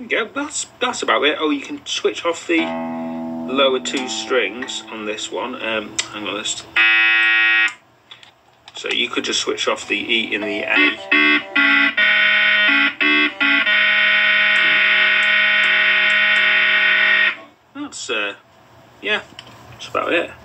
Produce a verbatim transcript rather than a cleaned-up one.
go. That's that's about it. Oh, you can switch off the lower two strings on this one. Um, hang on, let's. So you could just switch off the E in the A. That's uh, yeah, that's about it.